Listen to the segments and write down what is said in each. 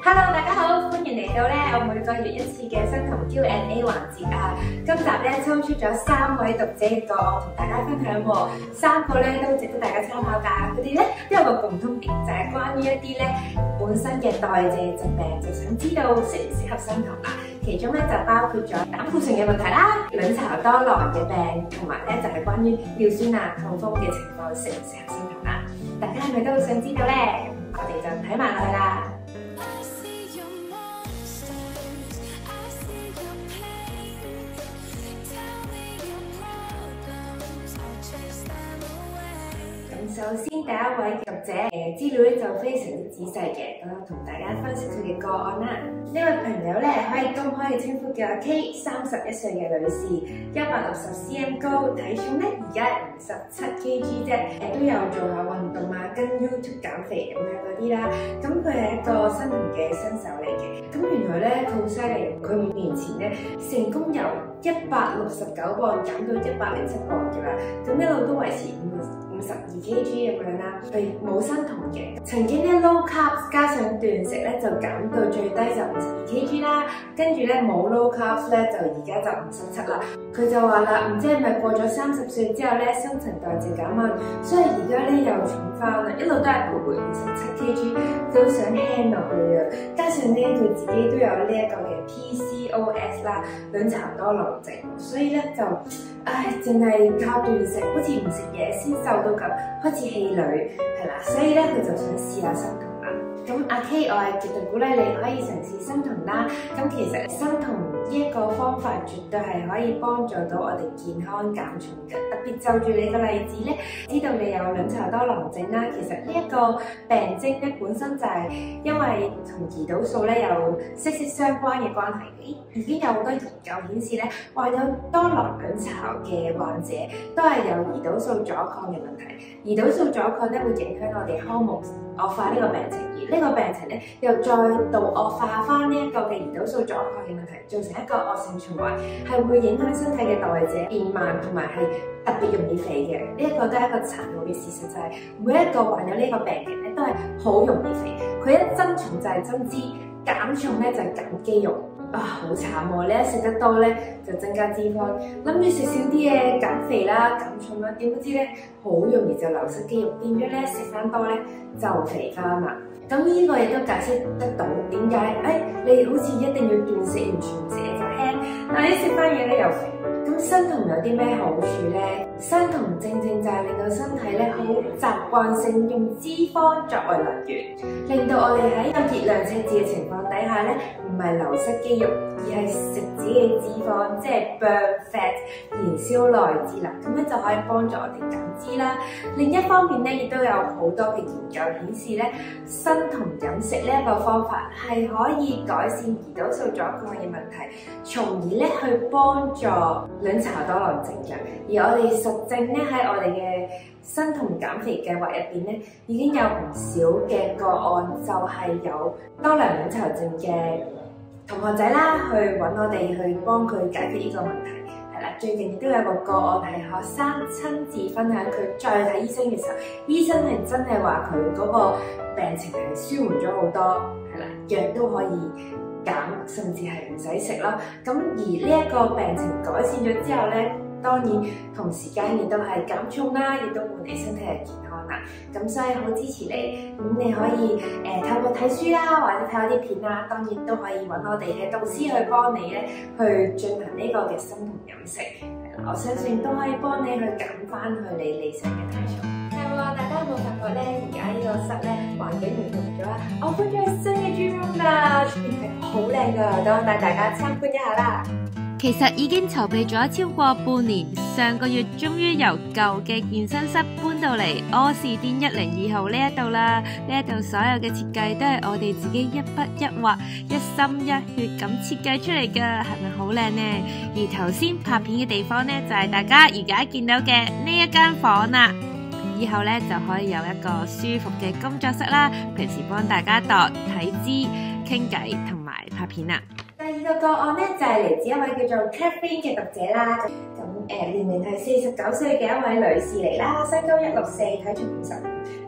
Hello， 大家好，歡迎嚟到我每個月一次嘅生酮 Q&A 環節啊！今集抽出咗3位讀者嘅個案同大家分享喎，3個都值得大家參考㗎。佢哋都有個共通點，就係關於一啲本身嘅代謝疾病，就想知道適唔適合生酮啦。其中就包括咗膽固醇嘅問題啦、卵巢多囊嘅病，同埋就係關於尿酸啊、痛風嘅情況適唔適合生酮啦。大家係咪都好想知道呢？我哋就睇埋落去啦。首先第一位讀者資料就非常之仔細嘅，咁同大家分析佢嘅個案啦。呢位朋友可以公開嘅稱呼叫阿 K，31歲嘅女士，160cm 高，體重而家57 kg 啫，都有做下運動啊，跟 YouTube 減肥咁樣嗰啲啦。咁佢係一個生酮嘅新手嚟嘅，咁原來佢好犀利，佢5年前成功由169磅減到107磅嘅啦，咁一路都維持52 kg 咁樣啦，佢冇生酮嘅，曾經low carb 加上斷食就減到最低就52 kg 啦，跟住冇 low carb 就而家就57啦。佢就話啦，唔知係咪過咗30歲之後新陳代謝減慢，所以而家又重翻啦，一路都係徘徊57 kg， 都想輕落去啊。加上佢自己都有呢一個嘅 PCOS 啦，卵巢多囊症，所以就淨係靠斷食，好似唔食嘢先瘦到咁，開始氣餒係啦，所以佢就想試下生酮啦。咁阿 K， 我係絕對鼓勵你可以嘗試生酮啦。咁其實生酮呢一個方法絕對係可以幫助到我哋健康減重嘅。特別就住你個例子知道你有卵巢多囊症啦，其實呢一個病徵本身就係因為同胰島素有息息相關嘅關係。已經有好多研究顯示患有多囊卵巢嘅患者都係有胰島素阻抗嘅問題。胰島素阻抗會影響我哋康復惡化呢個病情，而呢個病情又再度惡化翻呢一個嘅胰島素阻抗嘅問題，造成一個惡性循環，係會影響身體嘅代謝變慢，同埋係特別容易肥嘅。呢一個都係一個殘酷嘅事實，就係每一個患有呢個病嘅人都係好容易肥。佢一增重就係增脂，減重就係減肌肉。好慘喎！你一食得多就增加脂肪，諗住食少啲嘅減肥啦、減重啦，點不知好容易就流失肌肉，變咗食翻多就肥翻啦。咁呢個亦都解釋得到點解你好似一定要斷食完全食就輕，但係你食翻嘢又肥。咁生酮有啲咩好處呢？生酮正就係令到身體好習慣性用脂肪作為能源，令到我哋喺有熱量赤字嘅情況底下唔係流失肌肉，而係食自己嘅脂肪，即係 burn fat 燃燒內脂啦。咁就可以幫助我哋減脂啦。另一方面亦都有好多嘅研究顯示生酮飲食呢一個方法係可以改善胰島素阻抗嘅問題，從而去幫助卵巢多囊症嘅。而我哋實證喺我哋嘅生酮減肥計劃入邊已經有唔少嘅個案，就係有多囊卵巢症嘅同學仔啦，去揾我哋去幫佢解決呢個問題。係啦，最近亦都有個案係學生親自分享，佢再睇醫生嘅時候，醫生係真係話佢嗰個病情係舒緩咗好多，係啦，藥都可以減，甚至係唔使食啦。咁而呢一個病情改善咗之後當然同時間亦都係減重啦，亦都換你身體嘅健康啦。咁所以好支持你，咁你可以透過睇書啦，或者睇下啲片啦，當然都可以揾我哋嘅導師去幫你去進行呢個嘅生酮飲食。我相信都可以幫你去減翻去你理想嘅體重。係喎，大家有冇發覺而家呢個室環境唔同咗啦？我搬咗去新嘅 gym room 啦，出面係好靚㗎，等我帶大家參觀一下啦。 其實已經籌備咗超過半年，上個月終於由舊嘅健身室搬到嚟柯士甸102號呢一度啦。呢一度所有嘅設計都係我哋自己一筆一畫、一心一血咁設計出嚟㗎，係咪好靚呢？而頭先拍片嘅地方就係大家而家見到嘅呢一間房啦。以後就可以有一個舒服嘅工作室啦，平時幫大家度體脂、傾偈同埋拍片啦。 第二個個案就係嚟自一位叫做 Catherine 嘅讀者啦。年齡係49歲嘅一位女士嚟啦，身高164，體重55，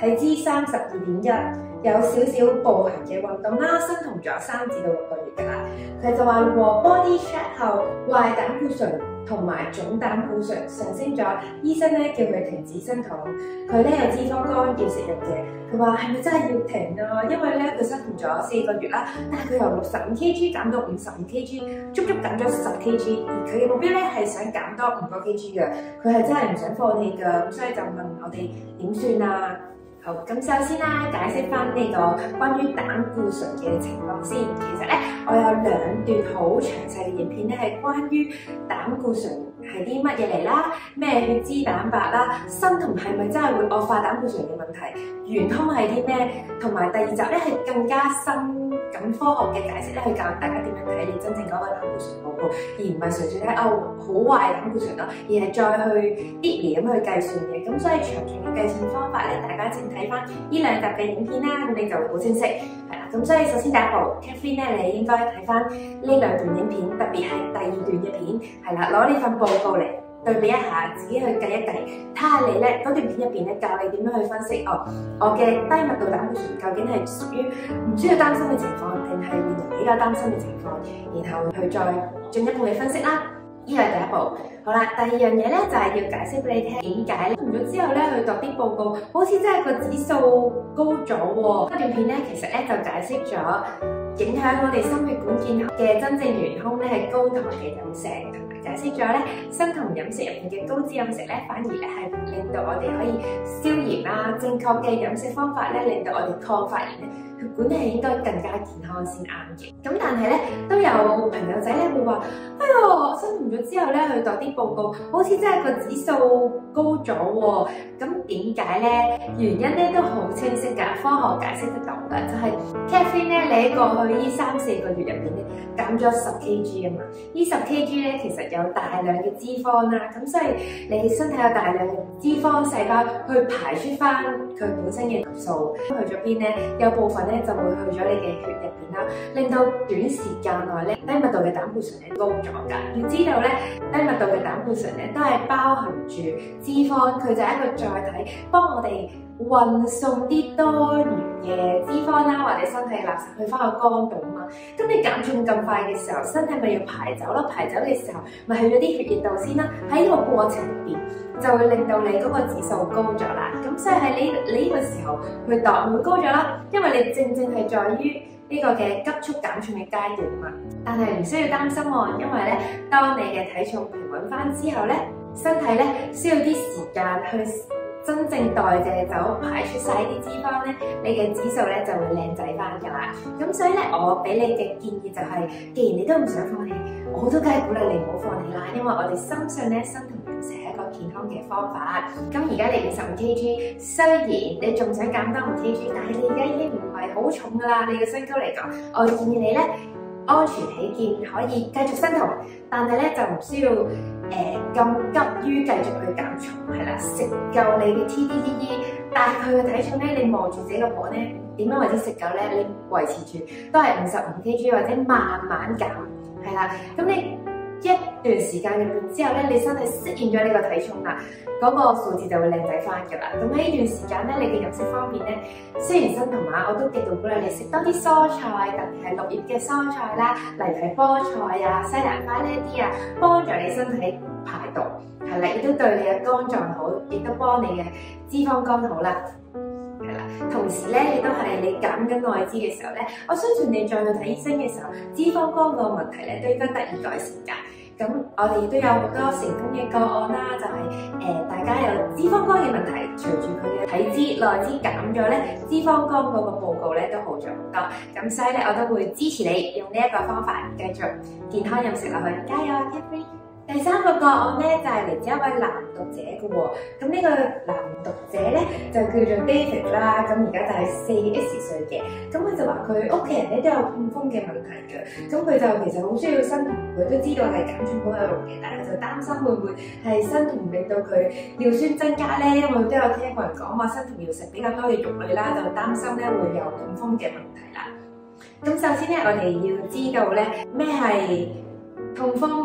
體脂32.1，有少少步行嘅運動啦，生酮咗3至到6個月㗎啦。佢就話和 body check 後，壞膽固醇同埋總膽固醇上升咗，醫生咧叫佢停止生酮。佢咧有脂肪肝要食藥嘅。佢話係咪真係要停啊？因為咧佢生酮咗4個月啦，但係佢由65 kg 減到55 kg，足足減咗10 kg。而佢嘅目標咧係想減多5個 kg 嘅，佢係真係唔想放棄㗎。咁所以就問我哋點算啊？好，咁首先啦，解釋翻呢個關於膽固醇嘅情況先。其實咧，我有2段好詳細嘅影片咧，係關於膽固醇係啲乜嘢嚟啦，咩血脂蛋白啦，生酮係咪真係會惡化膽固醇嘅問題，元兇係啲咩，同埋第2集咧係更加深咁科學嘅解釋咧，去教大家點樣睇你真正嗰個膽固醇報告，而唔係純粹睇好壞膽固醇咯，而係再去 deeply 咁去計算嘅。咁所以詳盡嘅計算方法咧，大家請睇翻呢2集嘅影片啦，咁你就會好清晰。係啦，咁所以首先第一步 Catherine 咧，你應該睇翻呢2段影片，特別係第2段嘅片，係啦，攞呢份報告嚟對比一下，自己去計一計，睇下你咧嗰段片入邊咧教你點樣去分析我嘅低密度膽固醇究竟係屬於唔需要擔心嘅情況，定係原來比較擔心嘅情況，然後去再進一步嘅分析啦。呢個係第一步。好啦，第2樣嘢咧就係要解釋俾你聽點解咧，用咗之後咧去讀啲報告，好似真係個指數高咗喎。呢段片咧其實咧就解釋咗影響我哋心血管健康嘅真正元兇咧係高糖嘅飲食，同埋解釋咗咧生酮飲食入邊嘅高脂飲食咧反而咧係令到我哋可以消炎啦。正確嘅飲食方法咧令到我哋抗發炎咧，血管係應該更加健康先啱嘅。咁但係咧都有朋友仔咧會話：哎唷，生酮咗之後咧去讀啲報告，好似真係個指數高咗喎。咁點解咧？原因咧都好清晰㗎，科學解釋得到㗎，就係 Catherine 咧，你喺過去呢3-4個月入邊咧減咗10 kg 啊嘛。呢10 kg咧其實有大量嘅脂肪啦，咁所以你身體有大量嘅脂肪細胞去排出翻佢本身嘅毒素，去咗邊咧？有部分咧就會去咗你嘅血入邊啦，令到短時間內咧低密度嘅膽固醇咧高咗㗎。要知道咧，低密度嘅膽固醇咧都係包含住脂肪，佢就係一個載體，幫我哋運送啲多餘嘅脂肪啦，或者身體垃圾去翻個肝度啊嘛。咁你減重咁快嘅時候，身體咪要排走咯，排走嘅時候咪去咗啲血液度先啦。喺呢個過程入邊，就會令到你嗰個指數高咗啦。咁所以喺呢個時候去度會高咗啦，因為你正係在於呢個嘅急速減重嘅階段嘛。但係唔需要擔心喎，因為咧，當你嘅體重平穩翻之後咧，身體咧需要啲時間去真正代謝走排出晒啲脂肪咧，你嘅指數咧就會靚仔翻㗎啦。咁所以咧，我俾你嘅建議就係，既然你都唔想放棄，我都梗係鼓勵你唔好放棄啦。因為我哋深信咧，生酮飲食係一個健康嘅方法。咁而家你55 kg，雖然你仲想減多5 kg，但係你而家已經唔係好重㗎啦。你嘅身高嚟講，我建議你咧，安全起見可以繼續生酮，但係咧就唔需要咁急於繼續去減重，係啦，食夠你嘅 TDEE， 大概嘅體重咧，你望住自己個磅咧，點樣為之食夠咧？你維持住都係55 kg 或者慢慢減，係啦，咁你一段時間入邊之後咧，你身體適應咗呢個體重啦，嗰個數字就會靚仔翻㗎啦。咁喺呢段時間咧，你嘅飲食方面咧，雖然生酮啊，我都極度鼓勵你食多啲蔬菜，特別係綠葉嘅蔬菜啦，例如係菠菜啊、西蘭花呢一啲啊，幫助你身體排毒，係啦，亦都對你嘅肝臟好，亦都幫你嘅脂肪肝好啦。係啦，同時咧，亦都係你減緊內脂嘅時候咧，我相信你再去睇醫生嘅時候，脂肪肝個問題咧都應該得以改善㗎。咁我哋亦都有好多成功嘅個案啦，就係大家有脂肪肝嘅問題，隨住佢嘅體脂內脂減咗咧，脂肪肝嗰個報告咧都好咗好多。咁所以咧，我都會支持你用呢一個方法繼續健康飲食落去，加油啊 Catherine！第3個個案咧就係嚟自一位男讀者嘅喎，咁呢個男讀者咧就叫做 David 啦，咁而家就係4X歲嘅，咁佢就話佢屋企人咧都有痛風嘅問題嘅，咁佢就其實好需要生酮，佢都知道係減重好有用嘅，但係就擔心會唔會係生酮令到佢尿酸增加咧，因為都有聽過人講話生酮要食比較多嘅肉類啦，就擔心咧會有痛風嘅問題啦。咁首先咧，我哋要知道咧咩係痛風。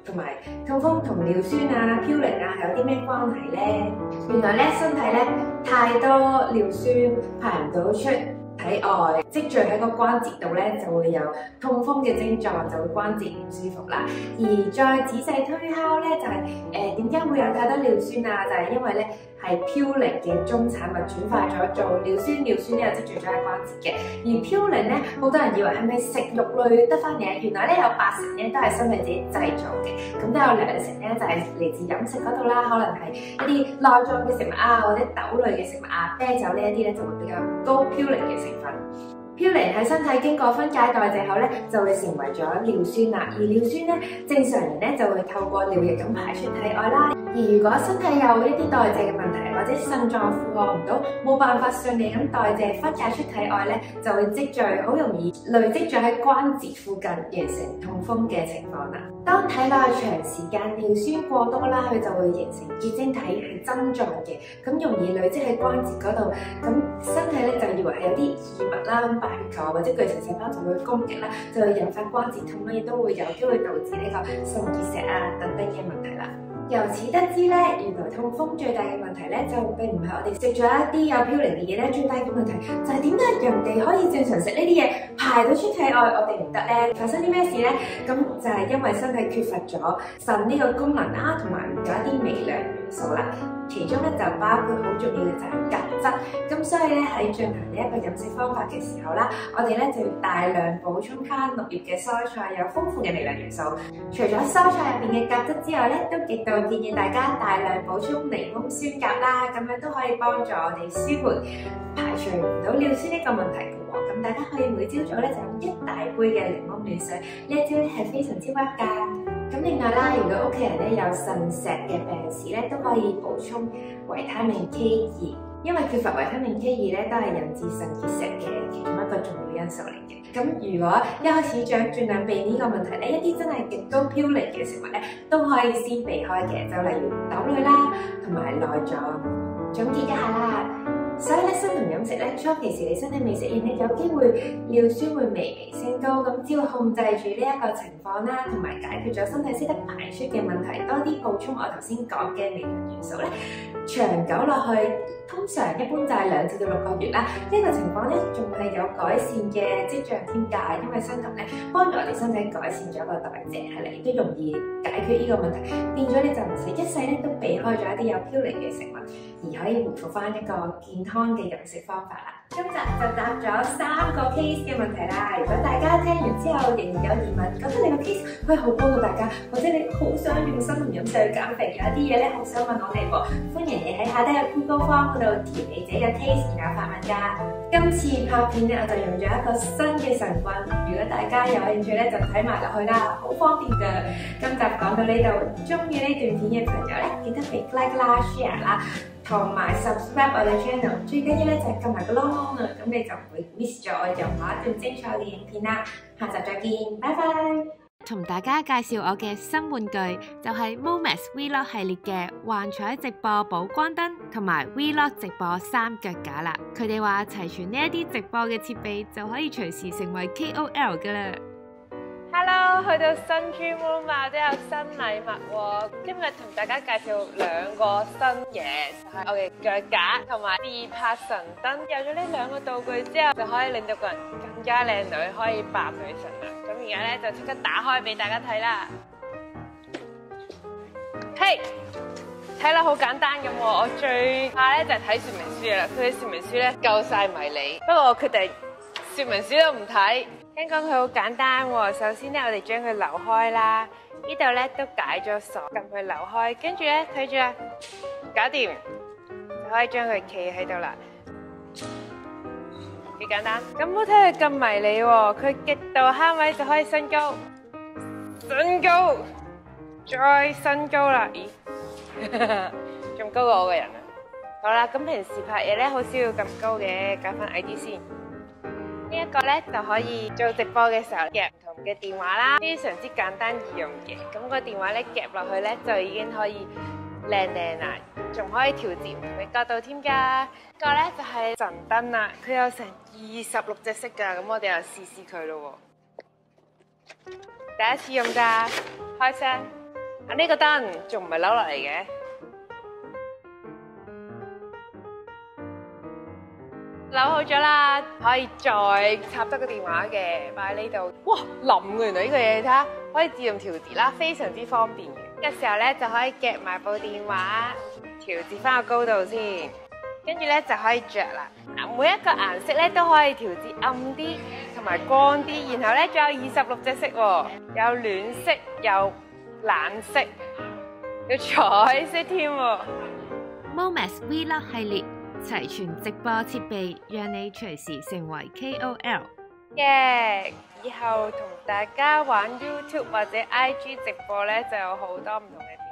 同埋痛風同尿酸啊、嘌呤啊係有啲咩關係咧？原來咧身體咧太多尿酸排唔到出體外，積聚喺個關節度咧，就會有痛風嘅症狀，就會關節唔舒服啦。而再仔細推敲咧，就係點解會有太多尿酸啊？就係因為咧係嘌呤嘅中產物轉化咗做尿酸，尿酸咧又積聚咗喺關節嘅。而嘌呤咧，好多人以為係咪食肉類得翻嚟？原來咧有80%咧都係身體自己製造嘅，咁都有20%咧就係嚟自飲食嗰度啦，可能係一啲內臟嘅食物啊，或者豆類嘅食物啊，啤酒呢一啲咧就會比較高嘌呤嘅成分。嘌呤喺身體經過分解代謝後咧，就會成為咗尿酸啦。而尿酸咧，正常人咧就會透過尿液咁排出體外啦。而如果身體有一啲代謝嘅問題，或者腎臟負荷唔到，冇辦法順利咁代謝分解出體外咧，就會積聚，好容易累積咗喺關節附近，形成痛風嘅情況啦。當體內長時間尿酸過多啦，佢就會形成結晶體係增狀嘅，咁容易累積喺關節嗰度，咁身體咧就以為係有啲異物啦，咁白血球或者巨噬細胞就會攻擊啦，就會引發關節痛啦，亦都會有機會導致呢個腎結石啊等等嘅問題啦。由此得知咧，原來痛風最大嘅問題咧，就並唔係我哋食咗一啲有嘌呤嘅嘢咧，最大嘅問題就係點解人哋可以正常食呢啲嘢排到出體外，我哋唔得咧？發生啲咩事咧？咁就係因為身體缺乏咗腎呢個功能啦，同埋唔夠一啲微量元素啦。其中咧就包括好重要嘅就係鉀質。咁所以咧喺進行呢一個飲食方法嘅時候啦，我哋咧就要大量補充翻綠葉嘅蔬菜，有豐富嘅微量元素。除咗蔬菜入邊嘅鉀質之外咧，都極度建議大家大量補充檸檬酸鉀啦，咁樣都可以幫助我哋舒緩排除唔到尿酸呢個問題嘅喎。咁大家可以每朝早咧就飲1大杯嘅檸檬暖水，呢一招咧係非常之 work 㗎。咁另外啦，如果屋企人咧有腎石嘅病史咧，都可以補充維他命 K2，因為缺乏維他命 K2咧，都係引致腎結石嘅其中一個重要因素嚟嘅。咁如果一開始想盡量避免呢個問題咧，一啲真係極高嘌呤嘅食物咧，都可以先避開嘅，就例如豆類啦，同埋內臟。總結一下啦。所以咧，生酮飲食咧，初期時你身體未適應咧，有機會尿酸會微微升高。咁只要控制住呢一個情況啦，同埋解決咗身體識得排出嘅問題，多啲補充我頭先講嘅微量元素咧，長久落去，通常一般就係2至到6個月啦。呢個情況咧，仲係有改善嘅跡象添㗎，因為生酮咧幫助我哋身體改善咗個代謝，係啦，亦都容易解決呢個問題。變咗你就唔使一世咧都避開咗一啲有嘌呤嘅食物，而可以回復翻一個健康嘅飲食方法啦。今集就答咗3個 case 嘅問題啦。如果大家聽完之後仍然有疑問，覺得你個 case 可以好幫到大家，或者你好想用生酮飲食去減肥，有一啲嘢咧好想問我哋喎，歡迎你喺下低嘅 Google Form 嗰度填你自己嘅 case，然後發問㗎。今次拍片咧，我就用咗一個新嘅神棍，如果大家有興趣咧，就睇埋落去啦，好方便㗎。今集講到呢度，中意呢段片嘅朋友咧，記得俾 like 啦、share 啦。同埋 subscribe 我哋 channel， 最緊要咧就係撳埋個 long 啊，咁你就唔會 miss 咗我任何一段精彩嘅影片啦。下集再見，拜拜。 同大家介紹我嘅新玩具，就係 Momax Vlog 系列嘅幻彩直播補光燈同埋 Vlog 直播3腳架啦。佢哋話齊全呢一啲直播嘅設備，就可以隨時成為 KOL 噶啦。Hello， 去到新 Dream Room 啊，都有新禮物喎。今日同大家介紹2個新嘢，就係我嘅腳架同埋自拍神燈。有咗呢2個道具之後，就可以令到個人更加靚女，可以扮女神啦。咁而家咧就即刻打開俾大家睇啦。嘿，睇落好簡單咁喎，我最怕咧就係睇說明書啦。佢嘅說明書咧夠晒迷你，不過我決定說明書都唔睇。聽講佢好簡單喎，首先咧我哋將佢扭開啦，呢度咧都解咗鎖，撳佢扭開，跟住咧睇住啊，搞掂，就可以將佢企喺度啦，幾簡單。咁冇睇佢咁迷你喎，佢極度慳位就可以升高，升高，再升高啦，咦，仲高過我個人啊！好啦，咁平時拍嘢咧好少要咁高嘅，搞翻矮啲先。呢一個咧就可以做直播嘅時候夾唔同嘅電話啦，非常之簡單易用嘅。咁個電話咧夾落去咧就已經可以靚靚啦，仲可以調節唔同嘅角度添㗎。呢個咧就係神燈啦，佢有成26隻色㗎，咁我哋又試試佢咯喎。第一次用㗎，開聲。 呢個燈仲唔係扭落嚟嘅？扭好咗啦，可以再插多個電話嘅，擺喺呢度。哇，冧嘅原來呢個嘢，你睇下，可以自動調節啦，非常之方便嘅。呢個時候咧就可以夾埋部電話，調節翻個高度先，跟住咧就可以着啦。每一個顏色咧都可以調節暗啲同埋光啲，然後咧仲有26隻色喎，有暖色、有冷色、有彩色添喎。 Momax Vlog 系列齊全直播設備，讓你隨時成為 KOL。 以後同大家玩 YouTube 或者 IG 直播咧，就有好多唔同嘅